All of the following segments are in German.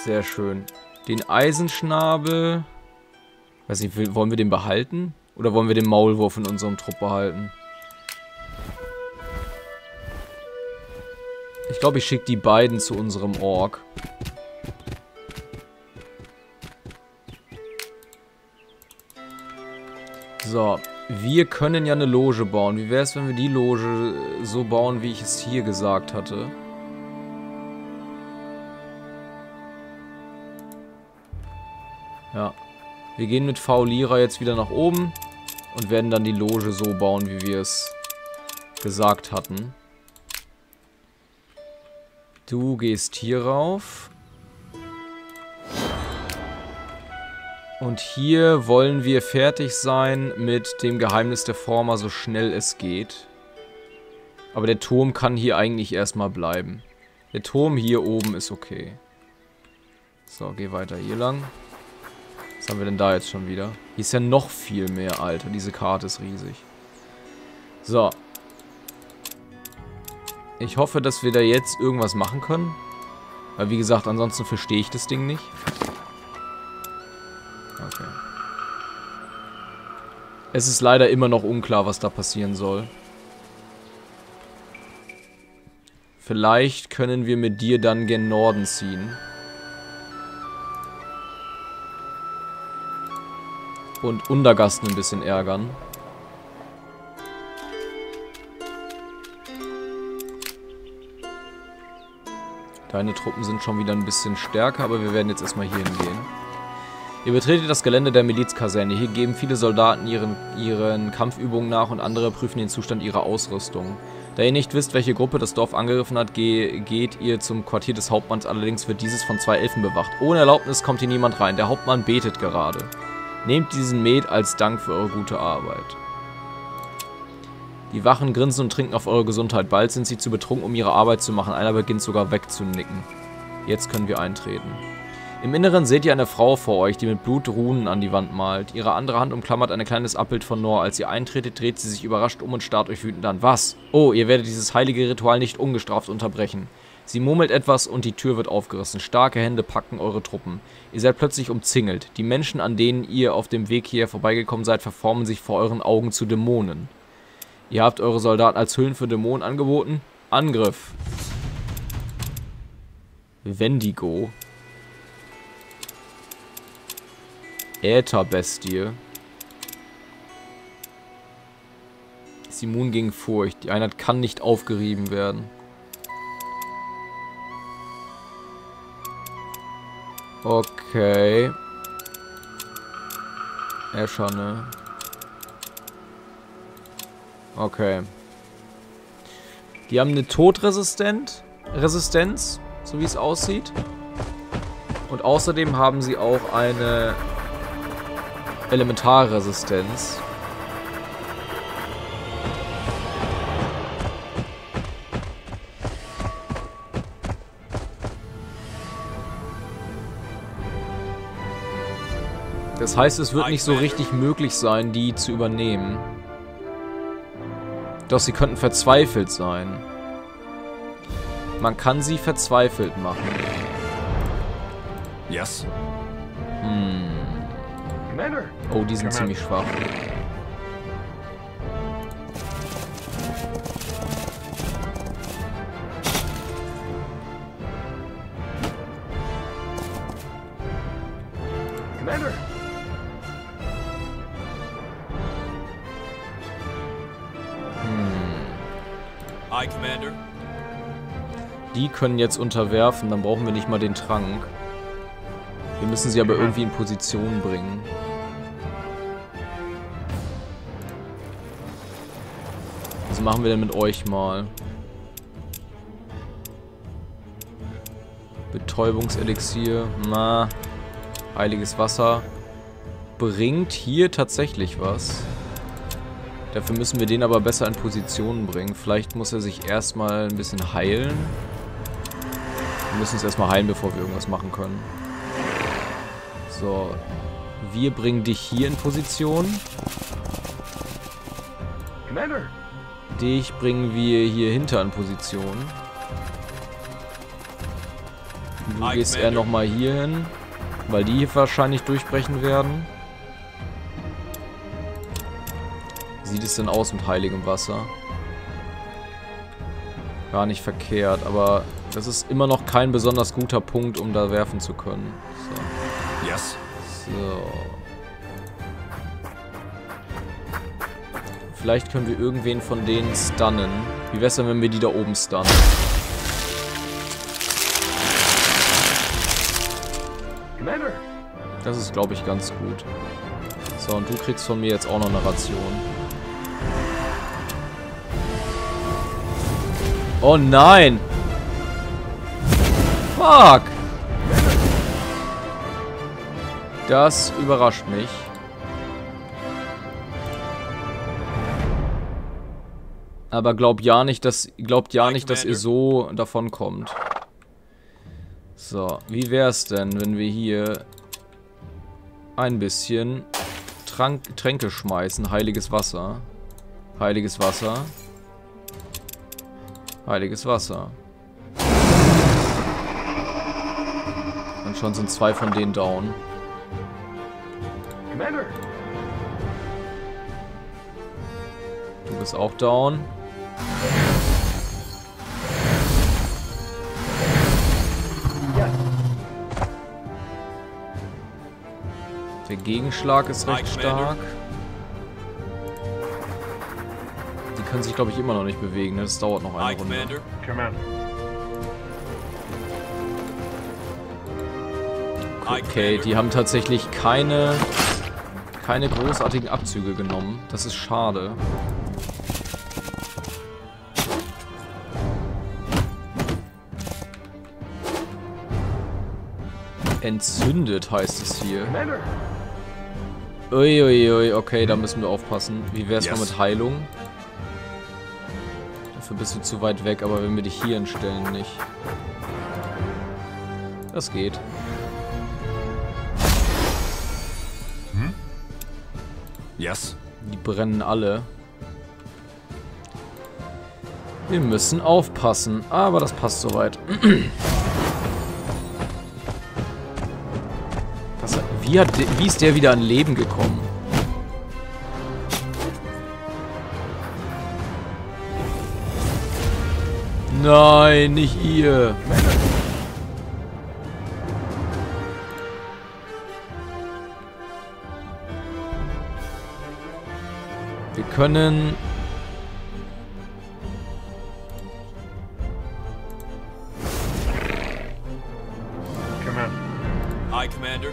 Sehr schön. Den Eisenschnabel... Weiß nicht, wollen wir den behalten? Oder wollen wir den Maulwurf in unserem Trupp behalten? Ich glaube, ich schicke die beiden zu unserem Ork. So, wir können ja eine Loge bauen. Wie wäre es, wenn wir die Loge so bauen, wie ich es hier gesagt hatte? Ja. Wir gehen mit Faulierer jetzt wieder nach oben und werden dann die Loge so bauen, wie wir es gesagt hatten. Du gehst hier rauf. Und hier wollen wir fertig sein mit dem Geheimnis der Former, so schnell es geht. Aber der Turm kann hier eigentlich erstmal bleiben. Der Turm hier oben ist okay. So, geh weiter hier lang. Was haben wir denn da jetzt schon wieder? Hier ist ja noch viel mehr, Alter. Diese Karte ist riesig. So. Ich hoffe, dass wir da jetzt irgendwas machen können. Weil, wie gesagt, ansonsten verstehe ich das Ding nicht. Okay. Es ist leider immer noch unklar, was da passieren soll. Vielleicht können wir mit dir dann gen Norden ziehen. Und Untergasten ein bisschen ärgern. Deine Truppen sind schon wieder ein bisschen stärker, aber wir werden jetzt erstmal hier hingehen. Ihr betretet das Gelände der Milizkaserne. Hier geben viele Soldaten ihren Kampfübungen nach und andere prüfen den Zustand ihrer Ausrüstung. Da ihr nicht wisst, welche Gruppe das Dorf angegriffen hat, geht ihr zum Quartier des Hauptmanns. Allerdings wird dieses von 2 Elfen bewacht. Ohne Erlaubnis kommt hier niemand rein. Der Hauptmann betet gerade. Nehmt diesen Met als Dank für eure gute Arbeit. Die Wachen grinsen und trinken auf eure Gesundheit. Bald sind sie zu betrunken, um ihre Arbeit zu machen. Einer beginnt sogar wegzunicken. Jetzt können wir eintreten. Im Inneren seht ihr eine Frau vor euch, die mit Blut Runen an die Wand malt. Ihre andere Hand umklammert ein kleines Abbild von Nor. Als ihr eintretet, dreht sie sich überrascht um und starrt euch wütend an. Was? Oh, ihr werdet dieses heilige Ritual nicht ungestraft unterbrechen. Sie murmelt etwas und die Tür wird aufgerissen. Starke Hände packen eure Truppen. Ihr seid plötzlich umzingelt. Die Menschen, an denen ihr auf dem Weg hierher vorbeigekommen seid, verformen sich vor euren Augen zu Dämonen. Ihr habt eure Soldaten als Hüllen für Dämonen angeboten. Angriff. Wendigo. Ätherbestie. Ist immun gegen Furcht. Die Einheit kann nicht aufgerieben werden. Okay. Escherne. Okay. Die haben eine Todresistenz, so wie es aussieht. Und außerdem haben sie auch eine Elementarresistenz. Das heißt, es wird nicht so richtig möglich sein, die zu übernehmen. Doch sie könnten verzweifelt sein. Man kann sie verzweifelt machen. Yes. Oh, die sind ziemlich schwach. Commander. Aye, Commander. Die können jetzt unterwerfen, dann brauchen wir nicht mal den Trank. Wir müssen sie aber irgendwie in Position bringen. Was machen wir denn mit euch mal? Betäubungselixier. Na. Heiliges Wasser. Bringt hier tatsächlich was. Dafür müssen wir den aber besser in Position bringen. Vielleicht muss er sich erstmal ein bisschen heilen. Wir müssen uns erstmal heilen, bevor wir irgendwas machen können. So. Wir bringen dich hier in Position. Commander. Dich bringen wir hier hinter in Position. Du gehst eher nochmal hier hin, weil die hier wahrscheinlich durchbrechen werden. Wie sieht es denn aus mit heiligem Wasser? Gar nicht verkehrt, aber das ist immer noch kein besonders guter Punkt, um da werfen zu können. So. Yes. So. Vielleicht können wir irgendwen von denen stunnen. Wie wär's denn, wenn wir die da oben stunnen? Commander. Das ist, glaube ich, ganz gut. So, und du kriegst von mir jetzt auch noch eine Ration. Oh nein! Fuck! Das überrascht mich. Aber glaubt ja nicht, dass ihr so davon kommt. So, wie wär's denn, wenn wir hier ein bisschen Tränke schmeißen? Heiliges Wasser. Heiliges Wasser. Heiliges Wasser. Und schon sind 2 von denen down. Commander. Du bist auch down. Yes. Der Gegenschlag ist recht stark. Die können sich, glaube ich, immer noch nicht bewegen. Ne? Das dauert noch eine Runde. Commander. Okay, die haben tatsächlich keine großartigen Abzüge genommen. Das ist schade. Entzündet heißt es hier. Uiuiui, okay, da müssen wir aufpassen. Wie wär's mal mit Heilung? Dafür bist du zu weit weg, aber wenn wir dich hier hinstellen, nicht. Das geht. Yes. Die brennen alle. Wir müssen aufpassen, aber das passt soweit. Wie ist der wieder an Leben gekommen? Nein, nicht ihr. Wir können... Aye, Commander.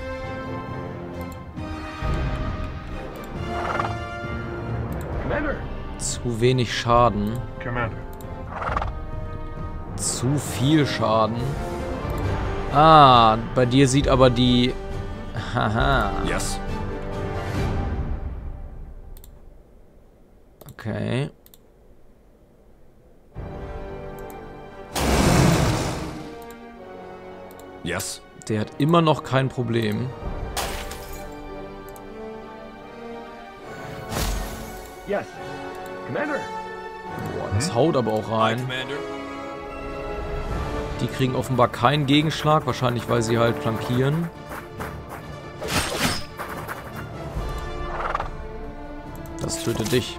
Commander. Zu wenig Schaden. Commander. Zu viel Schaden. Ah, bei dir sieht aber die... Haha. Yes. Okay. Yes. Der hat immer noch kein Problem. Yes. Commander. Boah, das haut aber auch Aye, rein. Commander. Die kriegen offenbar keinen Gegenschlag, wahrscheinlich weil sie halt flankieren. Das tötet dich.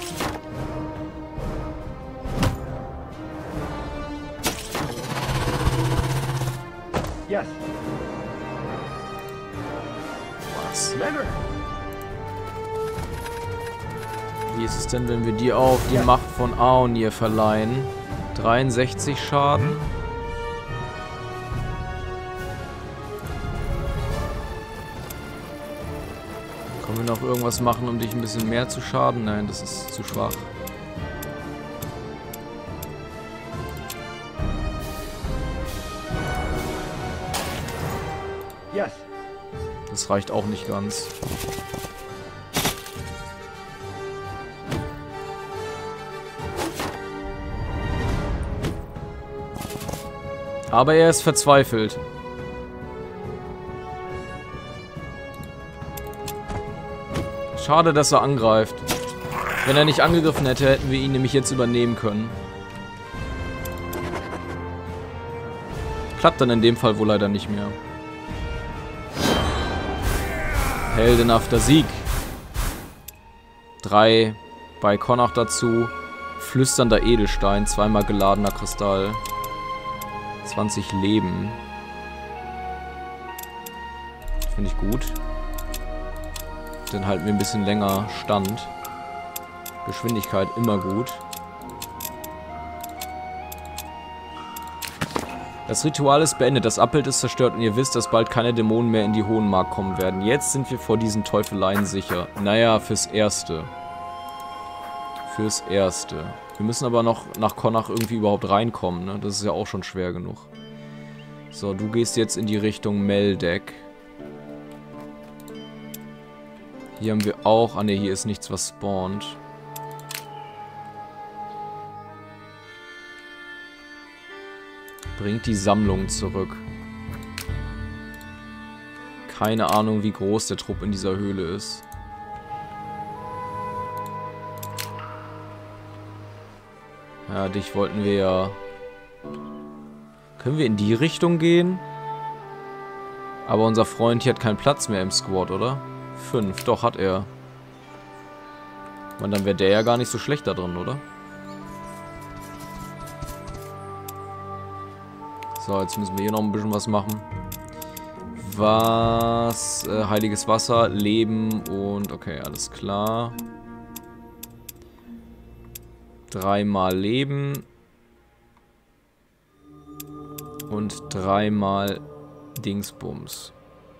Yes. Was? Commander. Wie ist es denn, wenn wir dir auch die Macht von Aonir verleihen? 63 Schaden. Können wir noch irgendwas machen, um dich ein bisschen mehr zu schaden? Nein, das ist zu schwach. Yes. Das reicht auch nicht ganz. Aber er ist verzweifelt. Schade, dass er angreift. Wenn er nicht angegriffen hätte, hätten wir ihn nämlich jetzt übernehmen können. Klappt dann in dem Fall wohl leider nicht mehr. Heldenhafter Sieg. 3 bei Connacht dazu. Flüsternder Edelstein, 2-mal geladener Kristall. 20 Leben. Finde ich gut. Dann halten wir ein bisschen länger Stand. Geschwindigkeit immer gut. Das Ritual ist beendet, das Abbild ist zerstört und ihr wisst, dass bald keine Dämonen mehr in die Hohenmark kommen werden. Jetzt sind wir vor diesen Teufeleien sicher. Naja, fürs Erste. Fürs Erste. Wir müssen aber noch nach Connacht irgendwie überhaupt reinkommen, ne? Das ist ja auch schon schwer genug. So, du gehst jetzt in die Richtung Meldeck. Hier haben wir auch... Ah ne, hier ist nichts, was spawnt. Bringt die Sammlung zurück. Keine Ahnung, wie groß der Trupp in dieser Höhle ist. Ja, dich wollten wir ja... Können wir in die Richtung gehen? Aber unser Freund hier hat keinen Platz mehr im Squad, oder? 5, doch, hat er. Und dann wäre der ja gar nicht so schlecht da drin, oder? So, jetzt müssen wir hier noch ein bisschen was machen. Was? Heiliges Wasser, Leben und... Okay, alles klar. 3-mal Leben. Und 3-mal Dingsbums.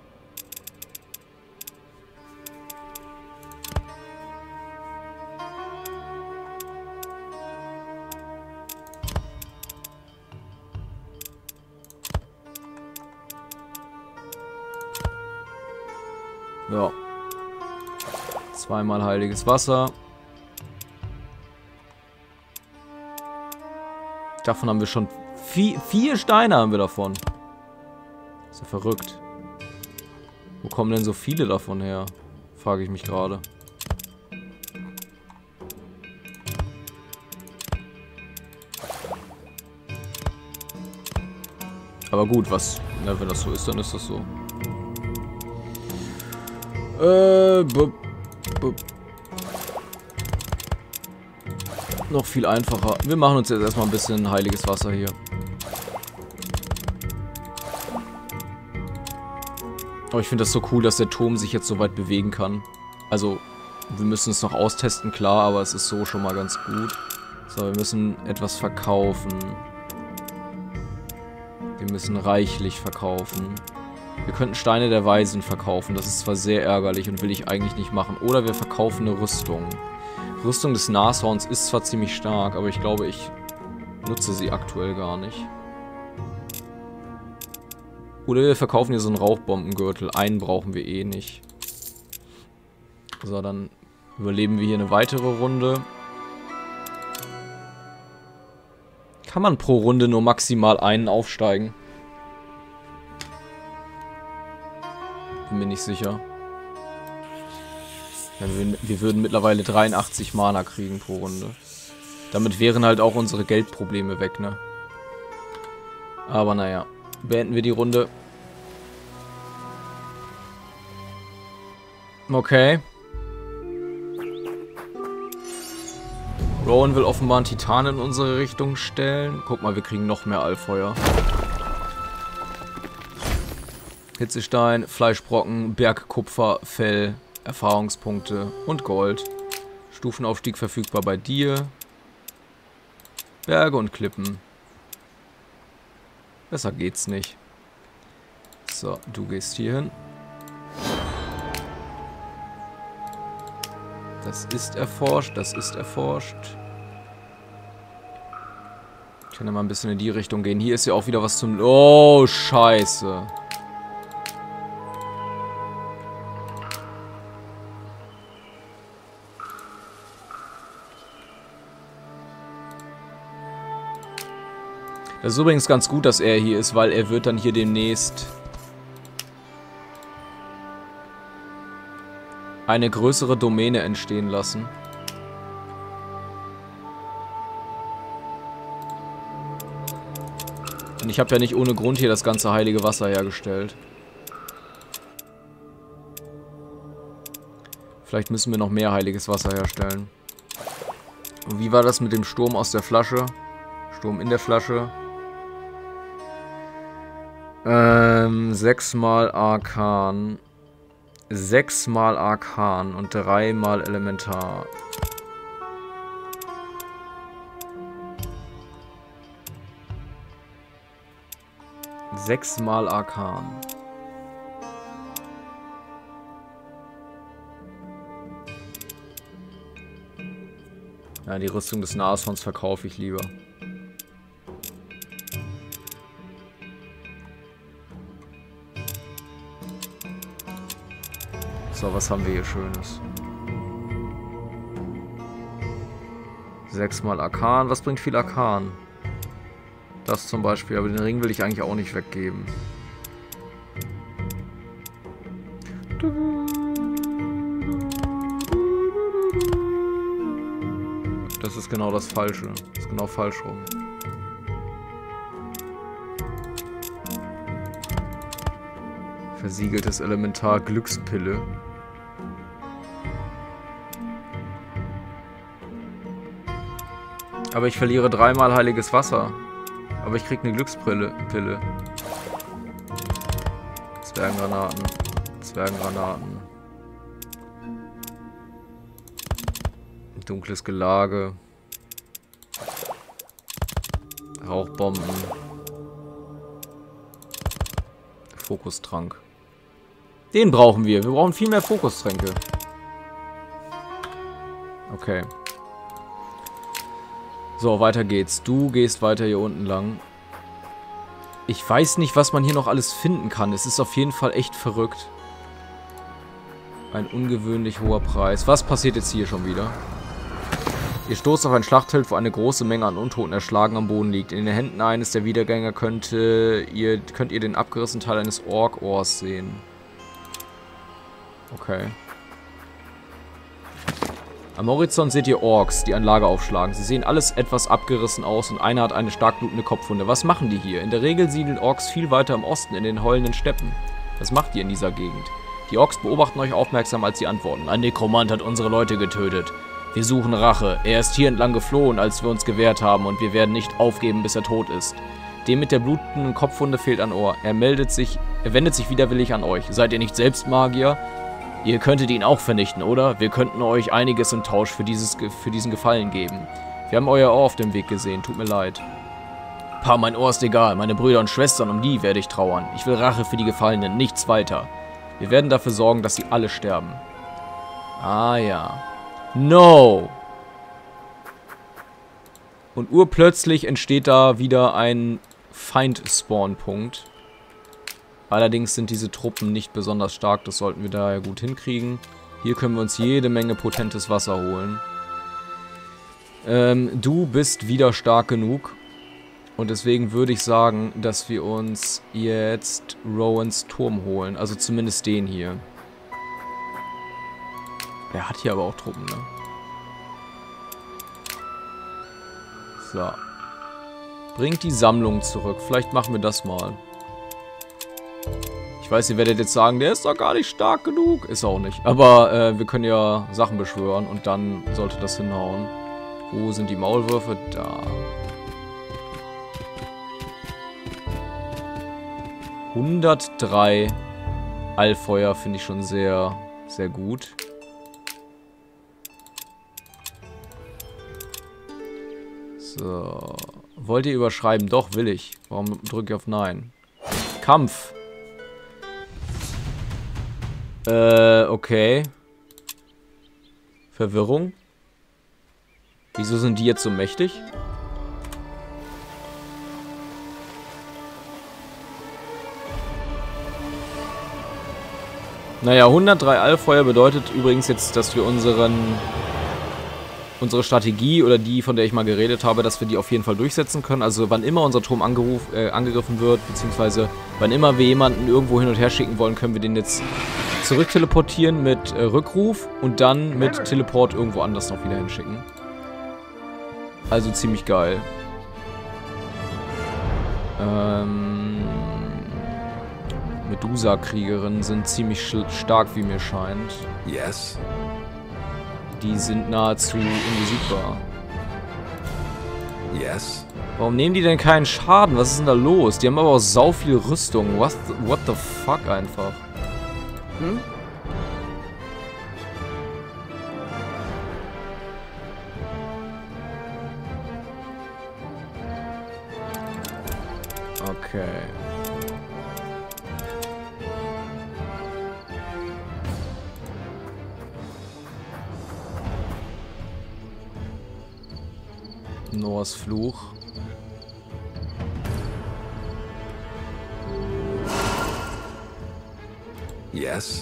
Ja. 2-mal heiliges Wasser. Davon haben wir schon 4 Steine haben wir davon. Ist ja verrückt. Wo kommen denn so viele davon her? Frage ich mich gerade. Aber gut, was... Ja, wenn das so ist, dann ist das so. Noch viel einfacher. Wir machen uns jetzt erstmal ein bisschen heiliges Wasser hier. Aber ich finde das so cool, dass der Turm sich jetzt so weit bewegen kann. Also, wir müssen es noch austesten, klar, aber es ist so schon mal ganz gut. So, wir müssen etwas verkaufen. Wir müssen reichlich verkaufen. Wir könnten Steine der Weisen verkaufen. Das ist zwar sehr ärgerlich und will ich eigentlich nicht machen. Oder wir verkaufen eine Rüstung. Rüstung des Nashorns ist zwar ziemlich stark, aber ich glaube, ich nutze sie aktuell gar nicht. Oder wir verkaufen hier so einen Rauchbombengürtel. Einen brauchen wir eh nicht. So, dann überleben wir hier eine weitere Runde. Kann man pro Runde nur maximal einen aufsteigen? Bin mir nicht sicher. Ja, wir würden mittlerweile 83 Mana kriegen pro Runde. Damit wären halt auch unsere Geldprobleme weg, ne? Aber naja. Beenden wir die Runde. Okay. Rowan will offenbar einen Titan in unsere Richtung stellen. Guck mal, wir kriegen noch mehr Allfeuer. Hitzestein, Fleischbrocken, Bergkupfer, Fell, Erfahrungspunkte und Gold. Stufenaufstieg verfügbar bei dir. Berge und Klippen. Besser geht's nicht. So, du gehst hier hin. Das ist erforscht, das ist erforscht. Ich kann ja mal ein bisschen in die Richtung gehen. Hier ist ja auch wieder was zum... Oh, scheiße. Das ist übrigens ganz gut, dass er hier ist, weil er wird dann hier demnächst eine größere Domäne entstehen lassen. Und ich habe ja nicht ohne Grund hier das ganze heilige Wasser hergestellt. Vielleicht müssen wir noch mehr heiliges Wasser herstellen. Und wie war das mit dem Sturm aus der Flasche? Sturm in der Flasche. 6 mal Arkan. 6 mal Arkan und 3 mal Elementar. Sechsmal Arkan. Ja, die Rüstung des Nashorns verkaufe ich lieber. So, was haben wir hier Schönes? 6 mal Arkan. Was bringt viel Arkan? Das zum Beispiel, aber den Ring will ich eigentlich auch nicht weggeben. Das ist genau das Falsche. Das ist genau falsch rum. Versiegeltes Elementar Glückspille. Aber ich verliere 3 mal heiliges Wasser. Aber ich krieg eine Glückspille. Zwergengranaten. Zwergengranaten. Dunkles Gelage. Rauchbomben. Fokustrank. Den brauchen wir. Wir brauchen viel mehr Fokustränke. Okay. So, weiter geht's. Du gehst weiter hier unten lang. Ich weiß nicht, was man hier noch alles finden kann. Es ist auf jeden Fall echt verrückt. Ein ungewöhnlich hoher Preis. Was passiert jetzt hier schon wieder? Ihr stoßt auf ein Schlachtfeld, wo eine große Menge an Untoten erschlagen am Boden liegt. In den Händen eines der Wiedergänger könnt ihr den abgerissenen Teil eines Ork-Ohrs sehen. Okay. Am Horizont seht ihr Orks, die ein Lager aufschlagen. Sie sehen alles etwas abgerissen aus und einer hat eine stark blutende Kopfwunde. Was machen die hier? In der Regel siedeln Orks viel weiter im Osten, in den heulenden Steppen. Was macht ihr in dieser Gegend? Die Orks beobachten euch aufmerksam, als sie antworten. Ein Nekromant hat unsere Leute getötet. Wir suchen Rache. Er ist hier entlang geflohen, als wir uns gewehrt haben, und wir werden nicht aufgeben, bis er tot ist. Dem mit der blutenden Kopfwunde fehlt ein Ohr. Er wendet sich widerwillig an euch. Seid ihr nicht selbst Magier? Ihr könntet ihn auch vernichten, oder? Wir könnten euch einiges im Tausch für diesen Gefallen geben. Wir haben euer Ohr auf dem Weg gesehen, tut mir leid. Pa, mein Ohr ist egal. Meine Brüder und Schwestern, um die werde ich trauern. Ich will Rache für die Gefallenen, nichts weiter. Wir werden dafür sorgen, dass sie alle sterben. Ah ja. No! Und urplötzlich entsteht da wieder ein Feind-Spawn-Punkt. Allerdings sind diese Truppen nicht besonders stark, das sollten wir daher gut hinkriegen. Hier können wir uns jede Menge potentes Wasser holen. Du bist wieder stark genug. Und deswegen würde ich sagen, dass wir uns jetzt Rowans Turm holen. Also zumindest den hier. Er hat hier aber auch Truppen, ne? So. Bringt die Sammlung zurück. Vielleicht machen wir das mal. Ich weiß, ihr werdet jetzt sagen, der ist doch gar nicht stark genug. Ist auch nicht. Aber wir können ja Sachen beschwören und dann sollte das hinhauen. Wo sind die Maulwürfe? Da. 103 Allfeuer finde ich schon sehr, sehr gut. So. Wollt ihr überschreiben? Doch, will ich. Warum drücke ich auf Nein? Kampf. Okay. Verwirrung. Wieso sind die jetzt so mächtig? Naja, 103 Allfeuer bedeutet übrigens jetzt, dass wir unsere Strategie oder die, von der ich mal geredet habe, dass wir die auf jeden Fall durchsetzen können. Also wann immer unser Turm angegriffen wird, beziehungsweise wann immer wir jemanden irgendwo hin und her schicken wollen, können wir den jetzt zurück teleportieren mit Rückruf und dann mit Teleport irgendwo anders noch wieder hinschicken. Also ziemlich geil. Medusa-Kriegerinnen sind ziemlich stark, wie mir scheint. Yes. Die sind nahezu unbesiegbar. Yes. Warum nehmen die denn keinen Schaden? Was ist denn da los? Die haben aber auch sau viel Rüstung. What the fuck einfach? Hm? Okay. Noahs Fluch. Yes.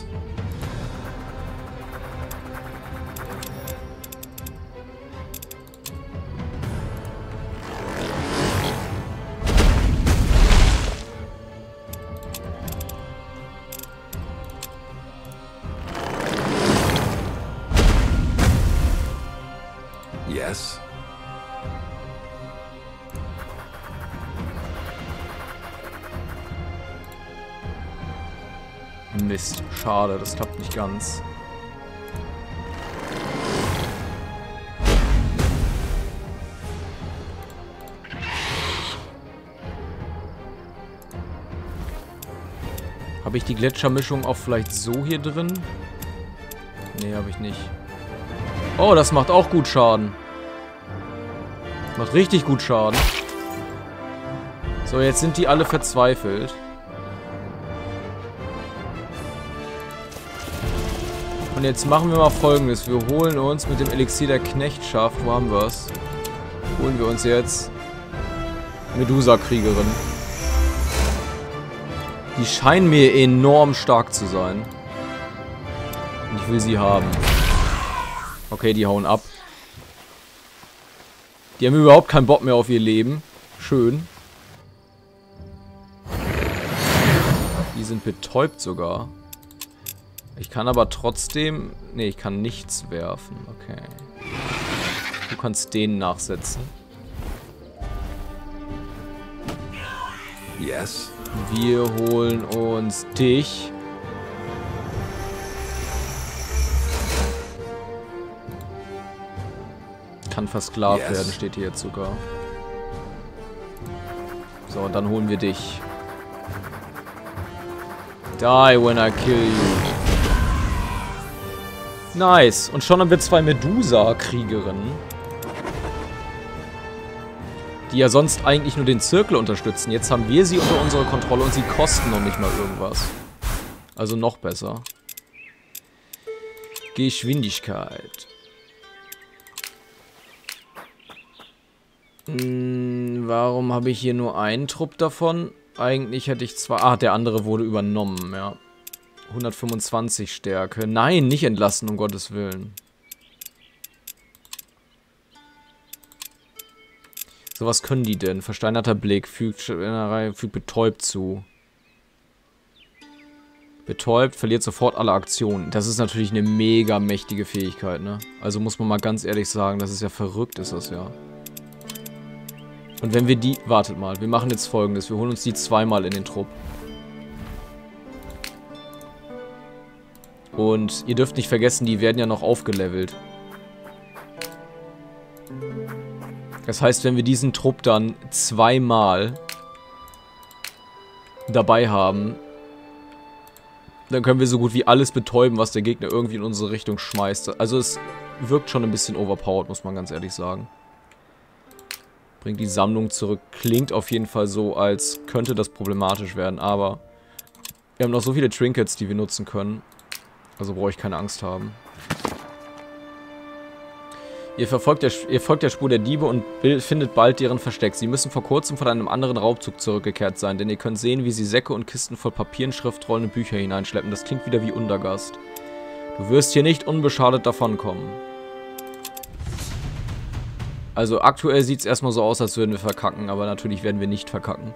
Yes. Mist. Schade, das klappt nicht ganz. Habe ich die Gletschermischung auch vielleicht so hier drin? Nee, habe ich nicht. Oh, das macht auch gut Schaden. Macht richtig gut Schaden. So, jetzt sind die alle verzweifelt. Und jetzt machen wir mal Folgendes. Wir holen uns mit dem Elixier der Knechtschaft, wo haben wir es? Holen wir uns jetzt Medusa-Kriegerin. Die scheinen mir enorm stark zu sein. Und ich will sie haben. Okay, die hauen ab. Die haben überhaupt keinen Bock mehr auf ihr Leben. Schön. Die sind betäubt sogar. Ich kann aber trotzdem... Nee, ich kann nichts werfen. Okay. Du kannst den nachsetzen. Yes. Wir holen uns dich. Kann versklavt werden, steht hier jetzt sogar. So, und dann holen wir dich. Die when I kill you. Nice. Und schon haben wir 2 Medusa-Kriegerinnen. Die ja sonst eigentlich nur den Zirkel unterstützen. Jetzt haben wir sie unter unserer Kontrolle und sie kosten noch nicht mal irgendwas. Also noch besser. Geschwindigkeit. Warum habe ich hier nur einen Trupp davon? Eigentlich hätte ich zwar... Ah, der andere wurde übernommen, ja. 125 Stärke. Nein, nicht entlassen, um Gottes Willen. So, was können die denn? Versteinerter Blick, fügt betäubt zu. Betäubt, verliert sofort alle Aktionen. Das ist natürlich eine mega mächtige Fähigkeit, ne? Also muss man mal ganz ehrlich sagen, das ist ja verrückt, ist das ja. Und wenn wir die... Wartet mal, wir machen jetzt Folgendes. Wir holen uns die zweimal in den Trupp. Und ihr dürft nicht vergessen, die werden ja noch aufgelevelt. Das heißt, wenn wir diesen Trupp dann zweimal dabei haben, dann können wir so gut wie alles betäuben, was der Gegner irgendwie in unsere Richtung schmeißt. Also es wirkt schon ein bisschen overpowered, muss man ganz ehrlich sagen. Bringt die Sammlung zurück. Klingt auf jeden Fall so, als könnte das problematisch werden, aber wir haben noch so viele Trinkets, die wir nutzen können. Also brauche ich keine Angst haben. Ihr folgt der Spur der Diebe und findet bald deren Versteck. Sie müssen vor kurzem von einem anderen Raubzug zurückgekehrt sein, denn ihr könnt sehen, wie sie Säcke und Kisten voll Papieren, Schriftrollen und Bücher hineinschleppen. Das klingt wieder wie Untergast. Du wirst hier nicht unbeschadet davonkommen. Also aktuell sieht es erstmal so aus, als würden wir verkacken, aber natürlich werden wir nicht verkacken.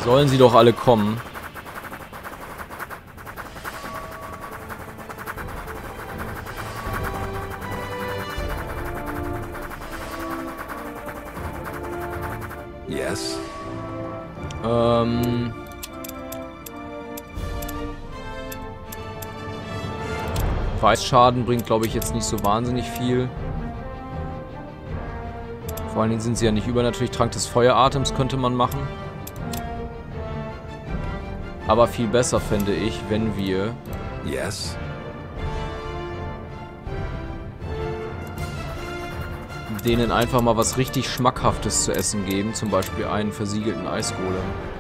Sollen sie doch alle kommen. Yes. Weißschaden bringt, glaube ich, jetzt nicht so wahnsinnig viel. Vor allen Dingen sind sie ja nicht übernatürlich. Trank des Feueratems könnte man machen. Aber viel besser fände ich, wenn wir... Yes. denen einfach mal was richtig Schmackhaftes zu essen geben. Zum Beispiel einen versiegelten Eisgolem.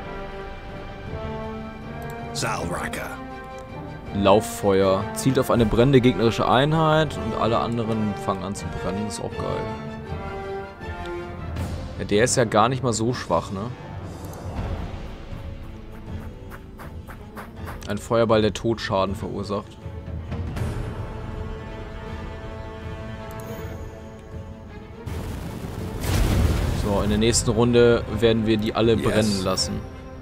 Zalraka. Lauffeuer. Zielt auf eine brennende gegnerische Einheit und alle anderen fangen an zu brennen. Ist auch geil. Ja, der ist ja gar nicht mal so schwach, ne? Ein Feuerball, der Todschaden verursacht. So, in der nächsten Runde werden wir die alle brennen lassen.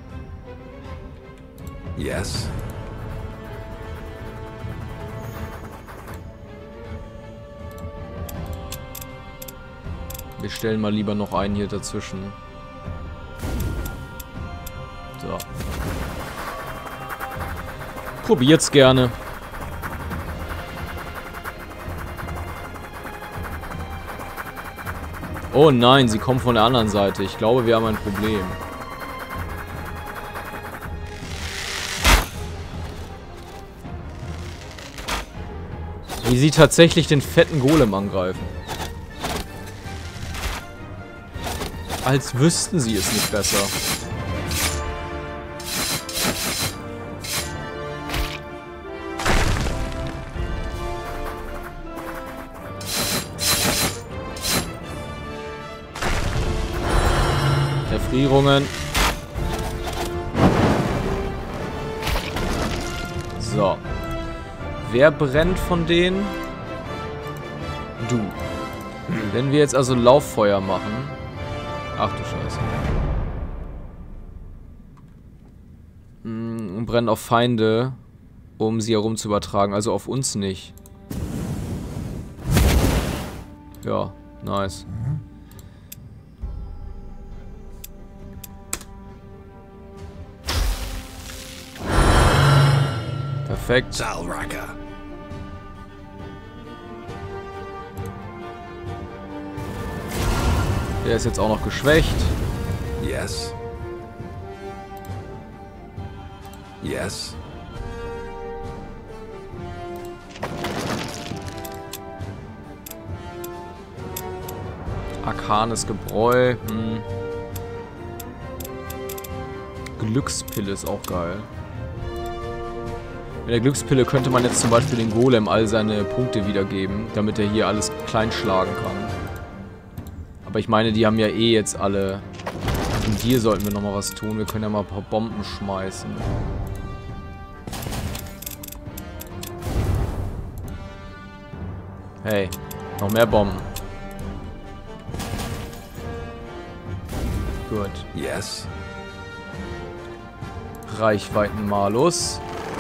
Yes. Wir stellen mal lieber noch einen hier dazwischen. So. Probiert's gerne. Oh nein, sie kommen von der anderen Seite. Ich glaube, wir haben ein Problem. Wie sie tatsächlich den fetten Golem angreifen. Als wüssten sie es nicht besser. Erfrierungen. So. Wer brennt von denen? Du. Wenn wir jetzt also Lauffeuer machen. Ach du Scheiße. Und brennen auf Feinde, um sie herum zu übertragen. Also auf uns nicht. Ja, nice. Perfekt. Zalraka. Der ist jetzt auch noch geschwächt. Yes. Yes. Arkanes Gebräu. Glückspille ist auch geil. Mit der Glückspille könnte man jetzt zum Beispiel den Golem all seine Punkte wiedergeben, damit er hier alles kleinschlagen kann. Aber ich meine, die haben ja eh jetzt alle... Und hier sollten wir nochmal was tun. Wir können ja mal ein paar Bomben schmeißen. Hey, noch mehr Bomben. Gut. Yes. Reichweitenmalus.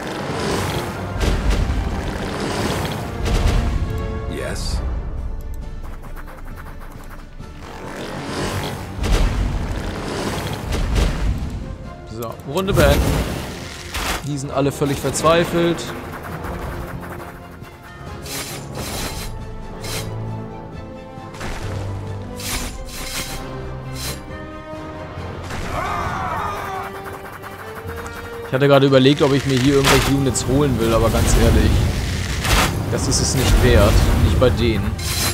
Yes. So, Runde beenden. Die sind alle völlig verzweifelt. Ich hatte gerade überlegt, ob ich mir hier irgendwelche Units holen will, aber ganz ehrlich, das ist es nicht wert. Nicht bei denen.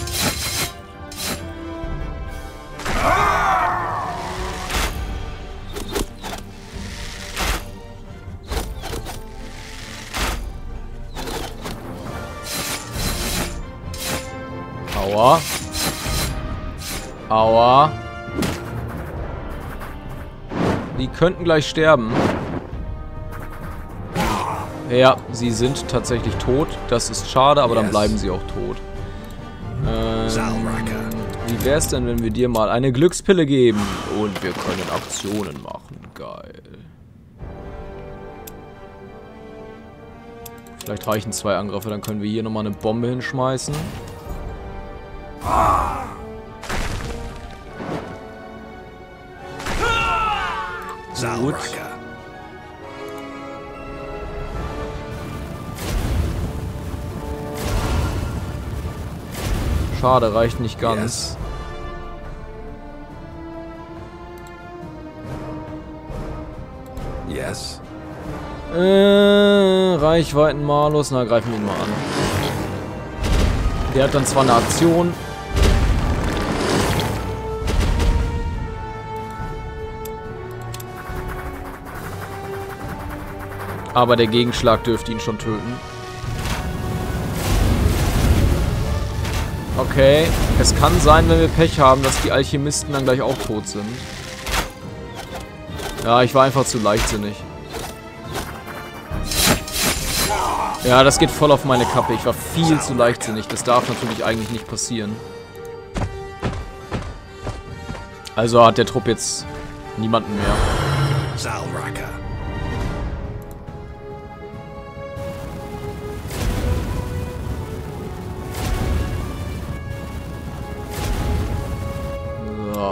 Aua. Aua. Die könnten gleich sterben. Ja, sie sind tatsächlich tot. Das ist schade, aber dann bleiben sie auch tot. Wie wär's denn, wenn wir dir mal eine Glückspille geben? Und wir können Aktionen machen. Geil. Vielleicht reichen 2 Angriffe, dann können wir hier nochmal eine Bombe hinschmeißen. Gut. Schade, reicht nicht ganz. Yes. Reichweiten malus. Na, greifen wir ihn mal an. Der hat dann zwar eine Aktion. Aber der Gegenschlag dürfte ihn schon töten. Okay. Es kann sein, wenn wir Pech haben, dass die Alchemisten dann gleich auch tot sind. Ja, ich war einfach zu leichtsinnig. Ja, das geht voll auf meine Kappe. Ich war viel zu leichtsinnig. Das darf natürlich eigentlich nicht passieren. Also hat der Trupp jetzt niemanden mehr. So.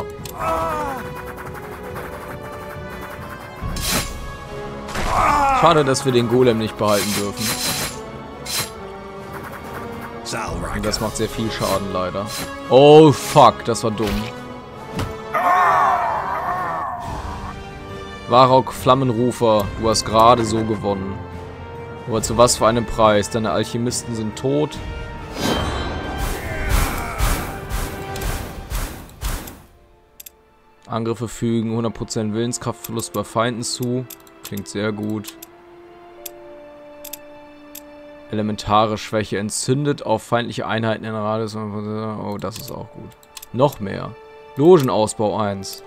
Schade, dass wir den Golem nicht behalten dürfen. Und das macht sehr viel Schaden, leider. Oh, fuck, das war dumm. Varrock Flammenrufer, du hast gerade so gewonnen. Aber zu was für einem Preis? Deine Alchemisten sind tot. Angriffe fügen 100% Willenskraftverlust bei Feinden zu. Klingt sehr gut. Elementare Schwäche entzündet auf feindliche Einheiten in Radius. Oh, das ist auch gut. Noch mehr. Logenausbau 1.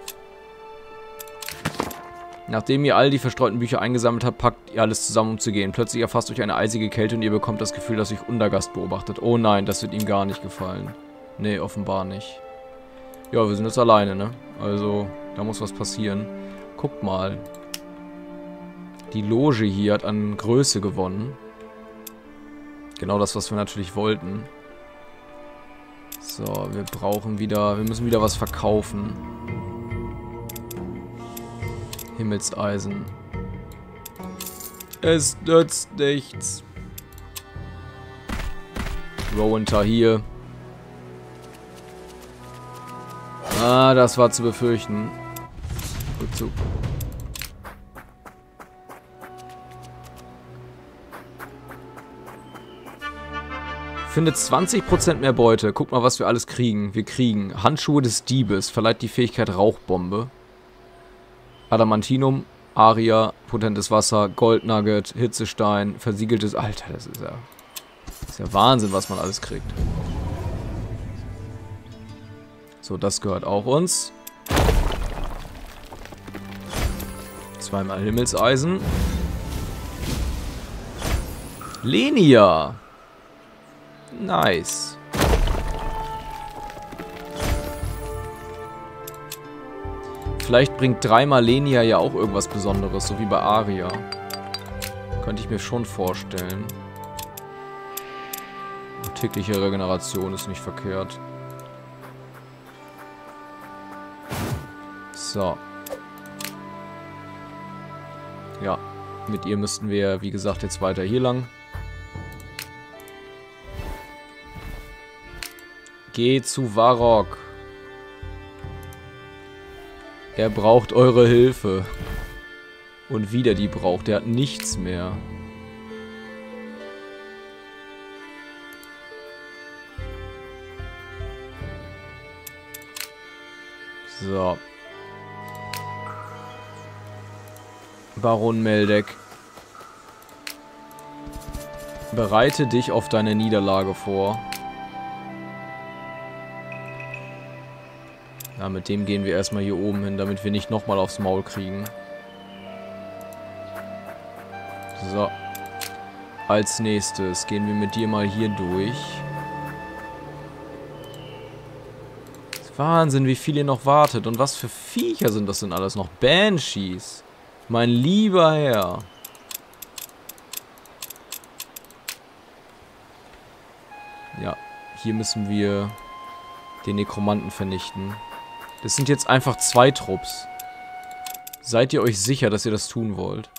Nachdem ihr all die verstreuten Bücher eingesammelt habt, packt ihr alles zusammen, um zu gehen. Plötzlich erfasst euch eine eisige Kälte und ihr bekommt das Gefühl, dass euch Untergast beobachtet. Oh nein, das wird ihm gar nicht gefallen. Nee, offenbar nicht. Ja, wir sind jetzt alleine, ne? Also, da muss was passieren. Guckt mal. Die Loge hier hat an Größe gewonnen. Genau das, was wir natürlich wollten. So, wir brauchen wieder... Wir müssen wieder was verkaufen. Himmelseisen. Es nützt nichts. Rowan hier. Ah, das war zu befürchten. Rückzug. Findet 20% mehr Beute. Guck mal, was wir alles kriegen. Wir kriegen Handschuhe des Diebes. Verleiht die Fähigkeit Rauchbombe. Adamantinum. Aria. Potentes Wasser. Goldnugget. Hitzestein. Versiegeltes... Alter, das ist ja Wahnsinn, was man alles kriegt. So, das gehört auch uns. 2-mal Himmelseisen. Lenia. Nice. Vielleicht bringt 3-mal Lenia ja auch irgendwas Besonderes, so wie bei Aria. Könnte ich mir schon vorstellen. Tägliche Regeneration ist nicht verkehrt. So. Ja, mit ihr müssten wir, wie gesagt, jetzt weiter hier lang. Geh zu Varrock. Er braucht eure Hilfe. Und wieder die braucht. Er hat nichts mehr. So. Baron Meldeck. Bereite dich auf deine Niederlage vor. Ja, mit dem gehen wir erstmal hier oben hin, damit wir nicht nochmal aufs Maul kriegen. So. Als nächstes gehen wir mit dir mal hier durch. Wahnsinn, wie viel ihr noch wartet. Und was für Viecher sind das denn alles noch? Banshees. Mein lieber Herr. Ja, hier müssen wir den Nekromanten vernichten. Das sind jetzt einfach 2 Trupps. Seid ihr euch sicher, dass ihr das tun wollt?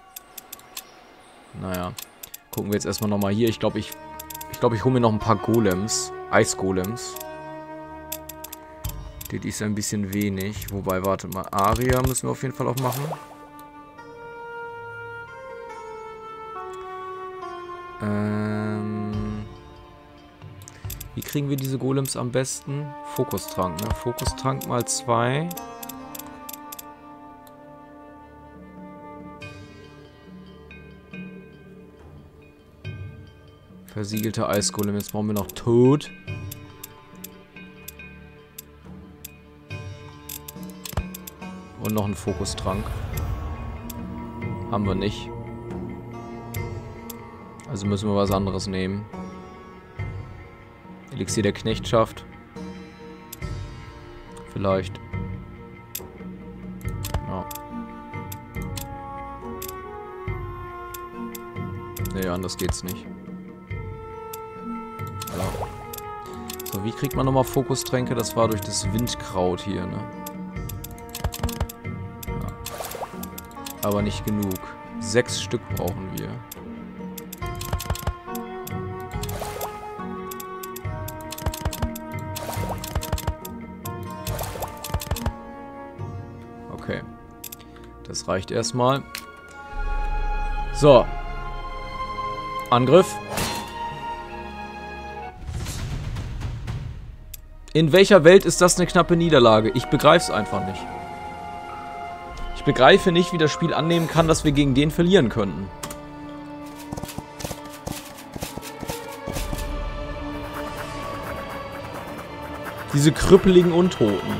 Naja. Gucken wir jetzt erstmal nochmal hier. Ich glaube, ich hole mir noch ein paar Golems. Eisgolems. Das ist ein bisschen wenig. Wobei, wartet mal. Aria müssen wir auf jeden Fall auch machen. Wie kriegen wir diese Golems am besten? Fokustrank, ne? Fokustrank mal 2. Versiegelte Eisgolem. Jetzt brauchen wir noch Tod. Und noch einen Fokustrank. Haben wir nicht. Also müssen wir was anderes nehmen. Elixier der Knechtschaft. Vielleicht. Ja. Nee, anders geht's nicht. Ja. So, wie kriegt man nochmal Fokustränke? Das war durch das Windkraut hier, ne? Ja. Aber nicht genug. 6 Stück brauchen wir. Okay. Das reicht erstmal. So. Angriff. In welcher Welt ist das eine knappe Niederlage? Ich begreife es einfach nicht. Ich begreife nicht, wie das Spiel annehmen kann, dass wir gegen den verlieren könnten. Diese krüppeligen Untoten.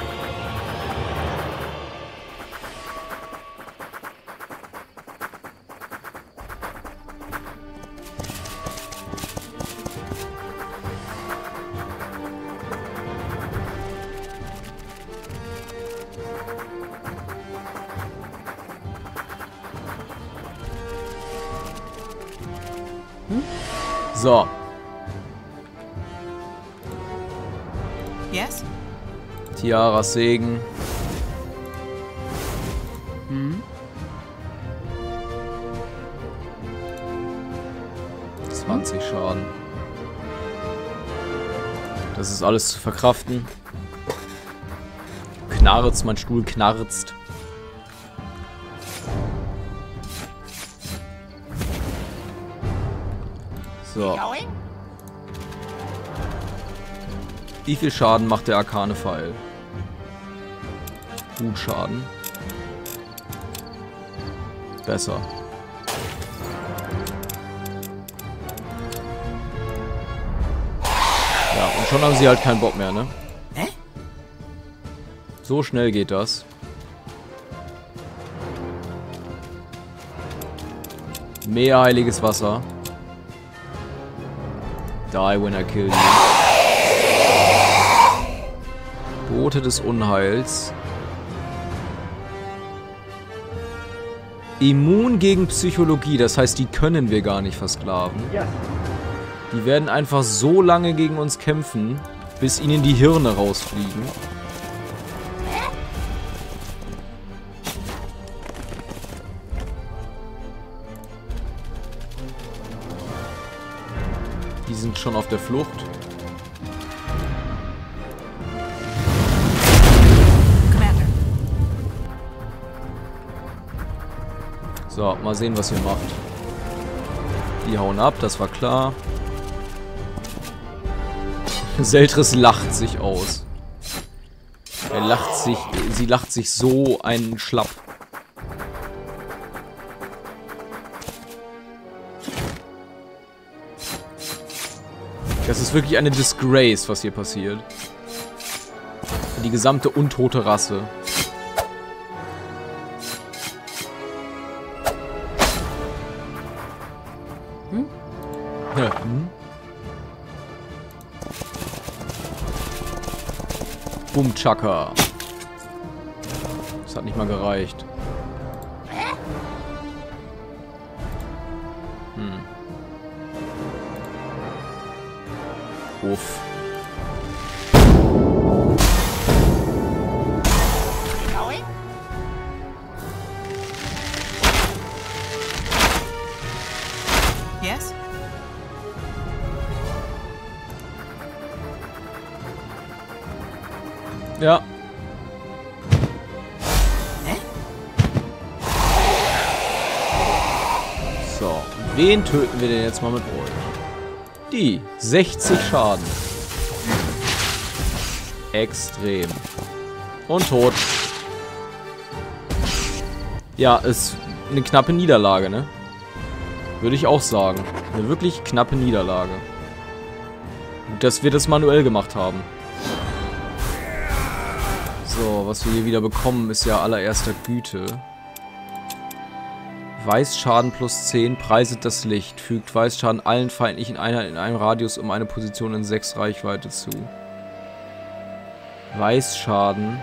So. Yes? Tiaras Segen. 20 Schaden. Das ist alles zu verkraften. Knarzt, mein Stuhl knarzt. So. Wie viel Schaden macht der arkane Pfeil? Gut Schaden. Besser. Ja, und schon haben sie halt keinen Bock mehr, ne? Hä? So schnell geht das. Mehr heiliges Wasser. Die when I kill you. Bote des Unheils. Immun gegen Psychologie, das heißt, die können wir gar nicht versklaven. Die werden einfach so lange gegen uns kämpfen, bis ihnen die Hirne rausfliegen. Die sind schon auf der Flucht. Commander. So, mal sehen, was ihr macht. Die hauen ab, das war klar. Seltris lacht sich aus. Sie lacht sich so einen Schlapp. Das ist wirklich eine Disgrace, was hier passiert. Für die gesamte untote Rasse. Ja. Boom Chaka. Das hat nicht mal gereicht. Uff. Yes? Ja. So, wen töten wir denn jetzt mal mit euch? Die 60 Schaden. Extrem. Und tot. Ja, ist eine knappe Niederlage, ne? Würde ich auch sagen. Eine wirklich knappe Niederlage. Gut, dass wir das manuell gemacht haben. So, was wir hier wieder bekommen, ist ja allererster Güte. Weißschaden plus 10, preiset das Licht. Fügt Weißschaden allen feindlichen Einheiten in einem Radius um eine Position in 6 Reichweite zu. Weißschaden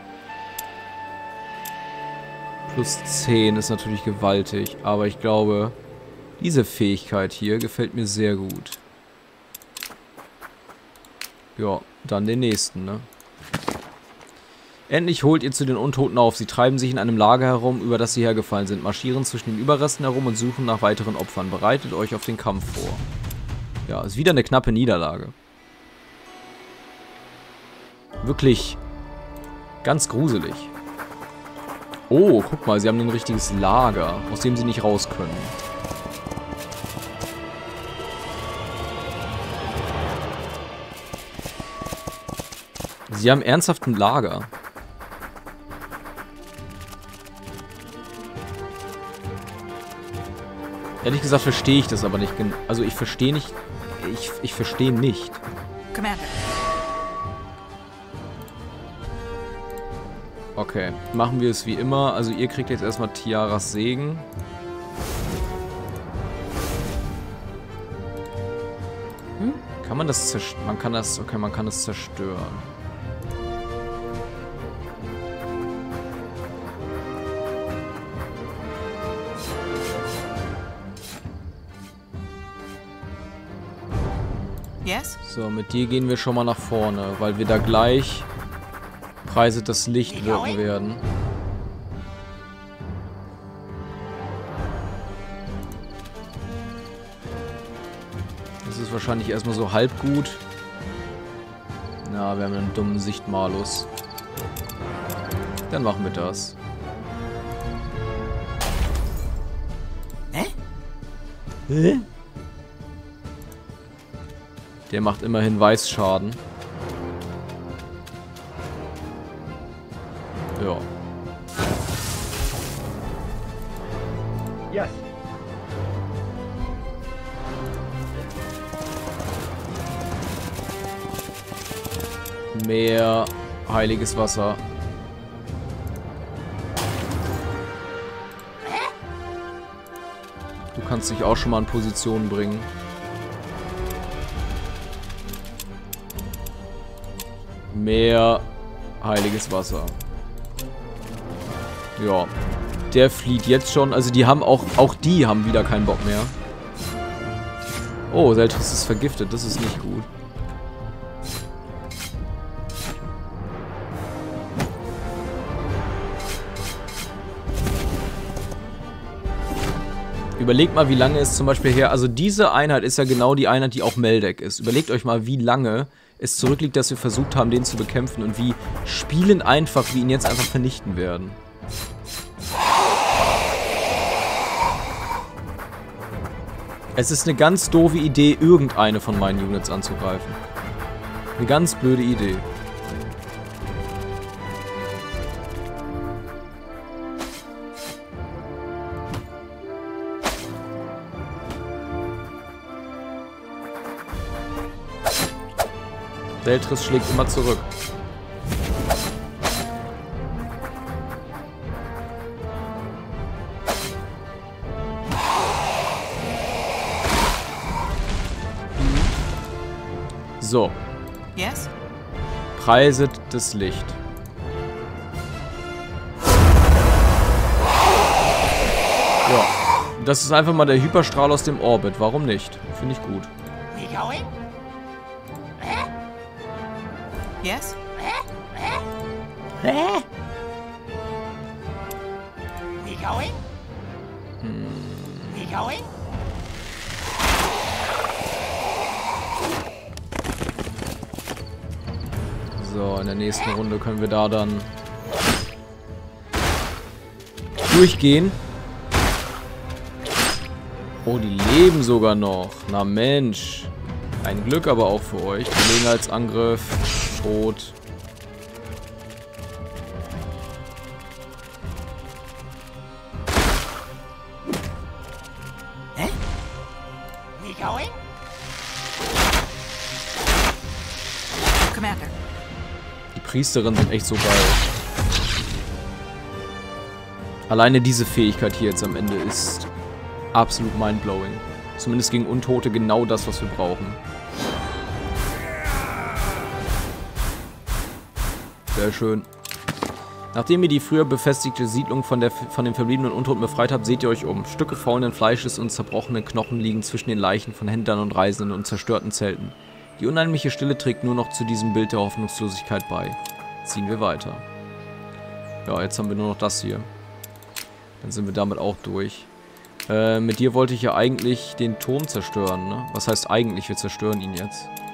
plus 10 ist natürlich gewaltig, aber ich glaube, diese Fähigkeit hier gefällt mir sehr gut. Ja, dann den nächsten, ne? Endlich holt ihr zu den Untoten auf. Sie treiben sich in einem Lager herum, über das sie hergefallen sind, marschieren zwischen den Überresten herum und suchen nach weiteren Opfern. Bereitet euch auf den Kampf vor. Ja, ist wieder eine knappe Niederlage. Wirklich ganz gruselig. Oh, guck mal, sie haben ein richtiges Lager, aus dem sie nicht raus können. Sie haben ernsthaft ein Lager. Ehrlich gesagt verstehe ich das aber nicht. Also ich verstehe nicht. Ich verstehe nicht. Commander. Okay, machen wir es wie immer. Also ihr kriegt jetzt erstmal Tiaras Segen. Kann man das zerstören? Man kann das. Okay, man kann es zerstören. Yes? So, mit dir gehen wir schon mal nach vorne, weil wir da gleich preiset das Licht wirken werden. Das ist wahrscheinlich erstmal so halb gut. Na, wir haben einen dummen Sichtmalus. Dann machen wir das. Hä? Der macht immerhin Weißschaden. Ja. Yes. Mehr heiliges Wasser. Du kannst dich auch schon mal in Position bringen. Mehr heiliges Wasser. Ja. Der flieht jetzt schon. Also die haben auch die haben wieder keinen Bock mehr. Oh, Seltris ist vergiftet. Das ist nicht gut. Überlegt mal, wie lange es zum Beispiel her... Also diese Einheit ist ja genau die Einheit, die auch Meldeck ist. Überlegt euch mal, wie lange es zurückliegt, dass wir versucht haben, den zu bekämpfen. Und wie spielend einfach wir ihn jetzt einfach vernichten werden. Es ist eine ganz doofe Idee, irgendeine von meinen Units anzugreifen. Eine ganz blöde Idee. Seltris schlägt immer zurück. So. Yes? Preiset das Licht. Ja, das ist einfach mal der Hyperstrahl aus dem Orbit. Warum nicht? Finde ich gut. We going? Yes? We going? We going? So, in der nächsten Runde können wir da dann durchgehen. Oh, die leben sogar noch. Na Mensch. Ein Glück aber auch für euch. Gelegenheitsangriff. Tot. We going? Commander. Die Priesterinnen sind echt so geil. Alleine diese Fähigkeit hier jetzt am Ende ist absolut mindblowing. Zumindest gegen Untote genau das, was wir brauchen. Sehr schön. Nachdem ihr die früher befestigte Siedlung von den verbliebenen Untoten befreit habt, seht ihr euch um. Stücke faulenden Fleisches und zerbrochene Knochen liegen zwischen den Leichen von Händlern und Reisenden und zerstörten Zelten. Die unheimliche Stille trägt nur noch zu diesem Bild der Hoffnungslosigkeit bei. Ziehen wir weiter. Ja, jetzt haben wir nur noch das hier. Dann sind wir damit auch durch. Mit dir wollte ich ja eigentlich den Turm zerstören, ne? Was heißt eigentlich? Wir zerstören ihn jetzt.